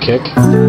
check.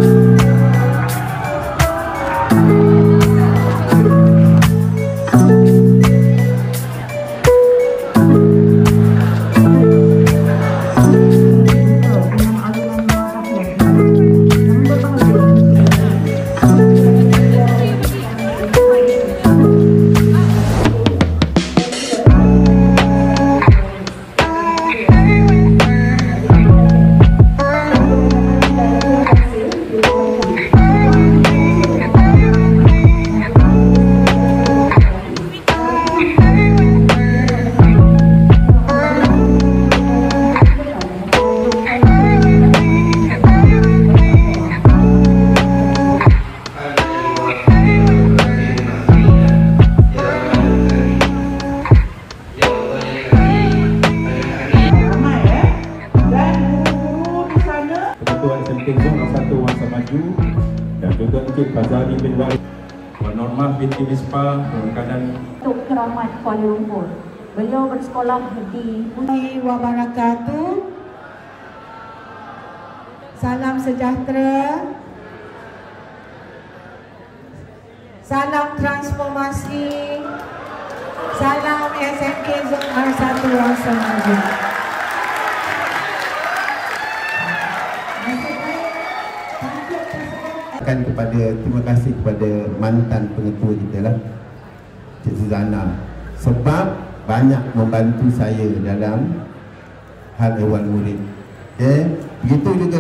Dan juga Encik Fazali bin Walid, Puan Normah binti Misbah dalam keadaan Tuk Keramat Kuala Lumpur. Beliau bersekolah di Wabarakatuh. Salam sejahtera. Salam transformasi. Salam SMK Zon R1 Rasa Maju. Terima kasih kepada mantan pengetua kita lah, Cik Suzana, sebab banyak membantu saya dalam hal ehwal murid. Begitu juga